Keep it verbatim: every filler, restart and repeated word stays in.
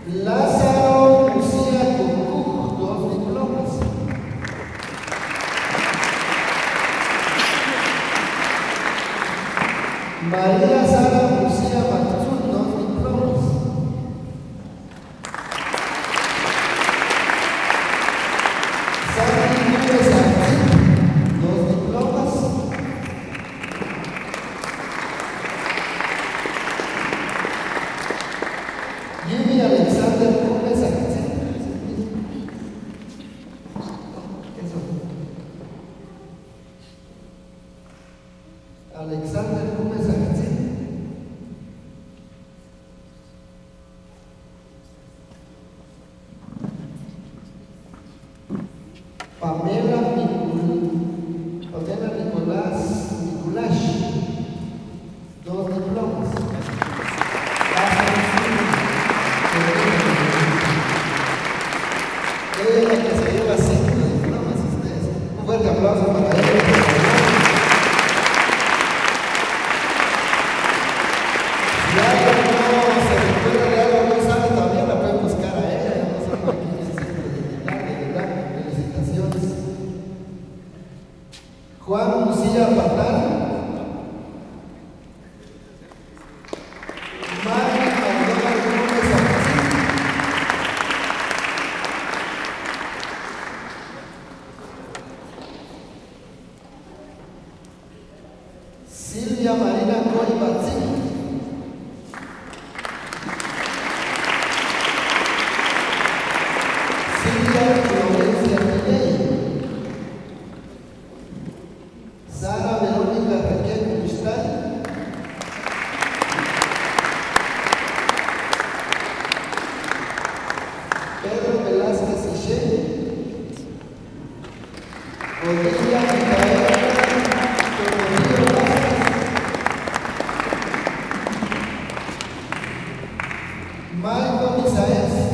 Lázaro Lucía Cucuj, dos diplomas. María Sara Lucía Matzún, dos diplomas. Sandy Núñez Arcín, dos diplomas. Jimmy Alexander Gómez Arcín. Alexander Gómez Arcín. Pamela Micul, Pamela Nicolás Nicolás, dos diplomas. Ella es la que se lleva cinco diplomas, ustedes. Un fuerte aplauso para ella. Si alguien no se recuerda de algo, no sabe, también la pueden buscar a ella. Ya no saben aquí necesito de verdad. Felicitaciones. Juan Lucía Patán. Mari Manuela Gómez Arcín. Silvia Marina Coy Batzín. Silvia Florencia Piney. Sara Verónica Raquel Cristal. Pedro Velázquez Iché. Olivia Micaela Tornillo Vázquez. Michael Isaías.